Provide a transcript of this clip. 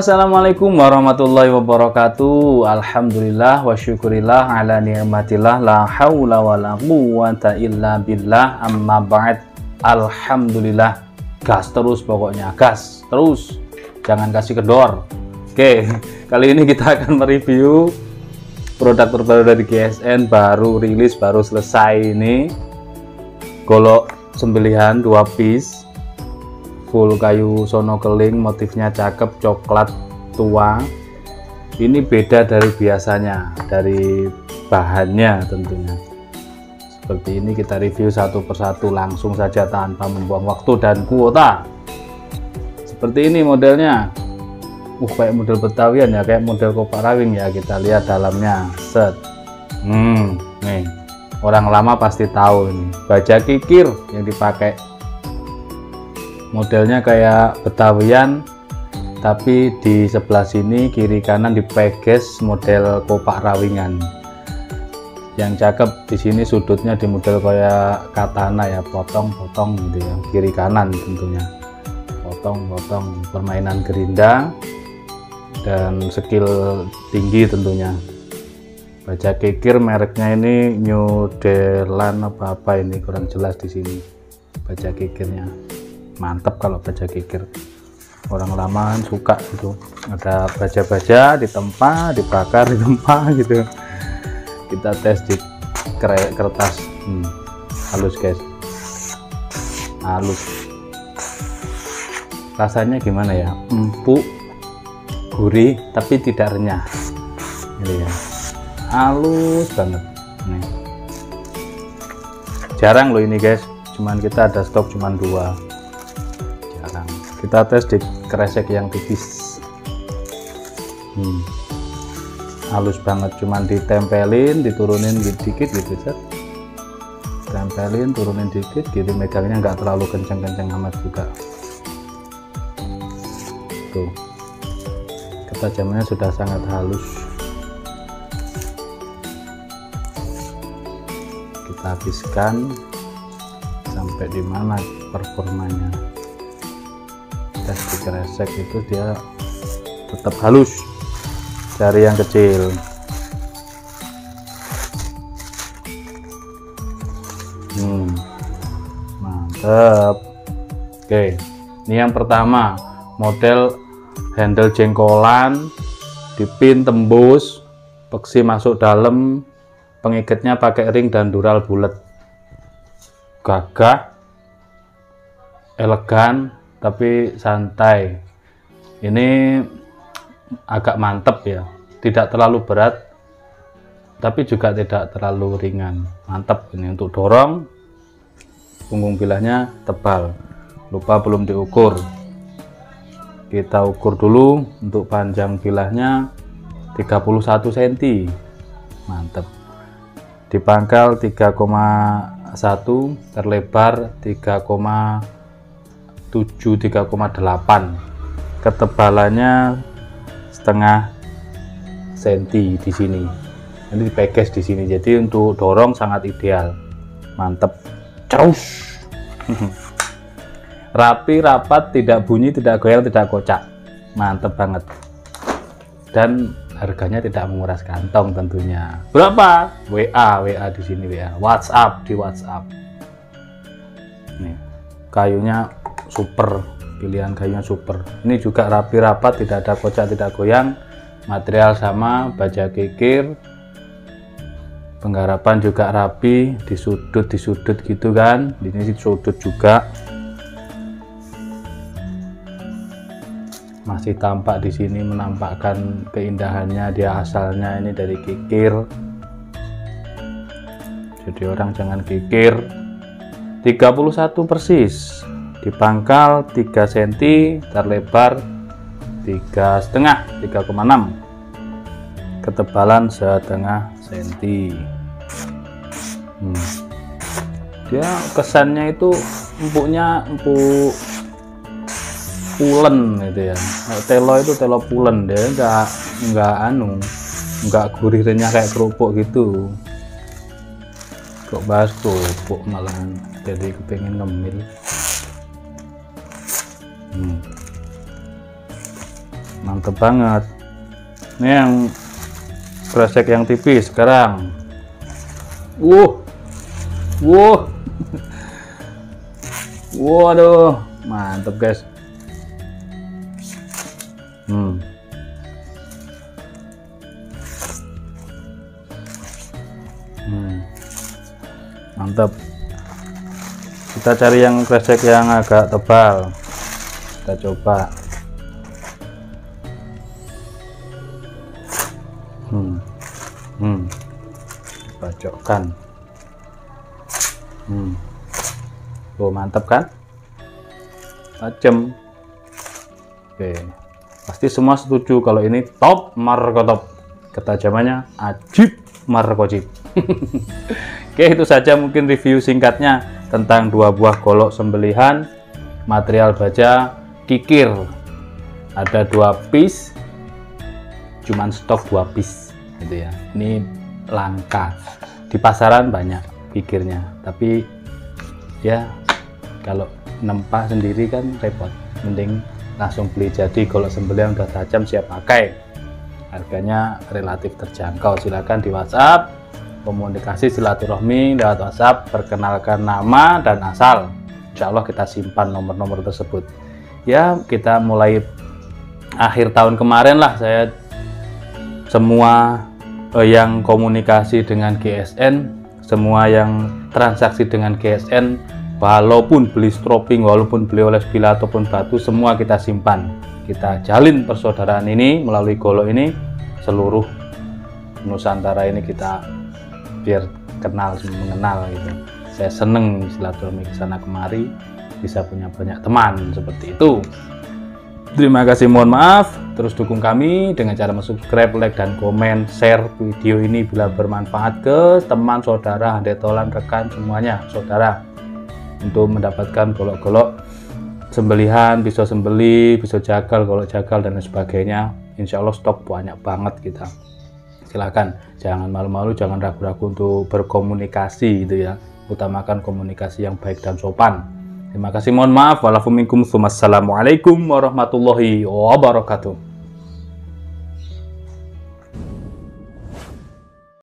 Assalamualaikum warahmatullahi wabarakatuh. Alhamdulillah wa syukurillah ala ni'matillah la haula wa la quwwata illa billah, amma ba'd. Alhamdulillah, gas terus, pokoknya gas terus, jangan kasih kendor. Oke, kali ini kita akan mereview produk terbaru dari GSN, baru rilis, baru selesai ini. Golok sembelihan 2 piece full kayu sono keling, motifnya cakep, coklat tua. Ini beda dari biasanya, dari bahannya tentunya. Seperti ini kita review satu persatu langsung saja tanpa membuang waktu dan kuota. Seperti ini modelnya. Kayak model Betawian ya, kayak model kopak rawing ya. Kita lihat dalamnya. Set. Nih. Orang lama pasti tahu ini. Baja kikir yang dipakai. Modelnya kayak Betawian, tapi di sebelah sini kiri kanan dipeges model kopak rawingan. Yang cakep di sini sudutnya di model kayak katana ya, potong-potong gitu ya, kiri kanan tentunya. Potong-potong, permainan gerinda dan skill tinggi tentunya. Baja kikir mereknya ini New Delan apa ini, kurang jelas di sini. Baja kikirnya mantap kalau baja kikir, orang lama suka gitu, ada baja-baja ditempa, dibakar, ditempa gitu. Kita tes di kertas. Halus guys, halus. Rasanya gimana ya, empuk, gurih tapi tidak renyah ini ya, halus banget nih. Jarang loh ini guys, cuman kita ada stok cuman 2. Kita tes di kresek yang tipis. Halus banget, cuman ditempelin, diturunin dikit gitu, set. Tempelin, turunin dikit gitu, megangnya nggak terlalu kenceng-kenceng amat juga. Tuh, ketajamannya sudah sangat halus. Kita habiskan sampai di mana performanya. Tes di kresek itu dia tetap halus, jari yang kecil. Mantap. Oke, ini yang pertama, model handle jengkolan, dipin tembus, peksi masuk dalam, pengikatnya pakai ring dan dural bulat. Gagah, elegan tapi santai. Ini agak mantep ya, tidak terlalu berat tapi juga tidak terlalu ringan. Mantap ini untuk dorong. Punggung bilahnya tebal, lupa belum diukur. Kita ukur dulu. Untuk panjang bilahnya 31 cm. Mantap. Di pangkal 3,1, terlebar 3,8, ketebalannya setengah senti di sini. Ini dipeges di sini, jadi untuk dorong sangat ideal. Mantep, caus. Rapi, rapat, tidak bunyi, tidak goyang, tidak kocak. Mantep banget. Dan harganya tidak menguras kantong tentunya. Berapa? WA di sini, WA. WhatsApp, di WhatsApp. Nih, kayunya super, pilihan kayunya super. Ini juga rapi, rapat, tidak ada kocak, tidak goyang. Material sama, baja kikir. Penggarapan juga rapi, di sudut gitu kan. Ini sudut juga. Masih tampak di sini, menampakkan keindahannya. Dia asalnya ini dari kikir. Jadi orang jangan kikir. 31 persis. Di pangkal 3 cm, terlebar 3,5, 3,6, ketebalan setengah senti. Dia kesannya itu empuknya empuk pulen gitu ya. Telo itu telo pulen, dia nggak gurih renyah kayak kerupuk gitu. Kok bahas kerupuk malah jadi kepengen ngemil. Mantep banget. Ini yang kresek yang tipis sekarang. Waduh, mantep guys. Mantap. Kita cari yang kresek yang agak tebal. Kita coba. Bacokkan. Oh, mantap kan? Tajam. Oke, pasti semua setuju kalau ini top markotop. Ketajamannya ajib markojib. Oke, itu saja mungkin review singkatnya tentang 2 buah golok sembelihan, material baja, kikir. Ada 2 piece, cuman stok 2 piece gitu ya. Ini langka, di pasaran banyak kikirnya, tapi ya kalau nempah sendiri kan repot, mending langsung beli jadi golok sembelihan udah tajam siap pakai. Harganya relatif terjangkau. Silahkan di WhatsApp, komunikasi silaturahmi lewat WhatsApp, perkenalkan nama dan asal. Insya Allah kita simpan nomor-nomor tersebut. Ya, kita mulai akhir tahun kemarin lah, saya semua yang komunikasi dengan GSN, semua yang transaksi dengan GSN, walaupun beli stropping, walaupun beli oles bila ataupun batu, semua kita simpan. Kita jalin persaudaraan ini melalui golok ini. Seluruh Nusantara ini kita biar kenal, mengenal gitu. Saya seneng silaturahmi kesana kemari, bisa punya banyak teman seperti itu. Terima kasih, mohon maaf. Terus dukung kami dengan cara subscribe, like, dan komen, share video ini bila bermanfaat ke teman, saudara, handetolan, rekan, semuanya, saudara, untuk mendapatkan golok-golok sembelihan, pisau sembeli, pisau jagal, golok jagal, dan lain sebagainya. Insya Allah stok banyak banget kita. Silahkan, jangan malu-malu, jangan ragu-ragu untuk berkomunikasi gitu ya. Utamakan komunikasi yang baik dan sopan. Terima kasih, mohon maaf. Wassalamualaikum warahmatullahi wabarakatuh.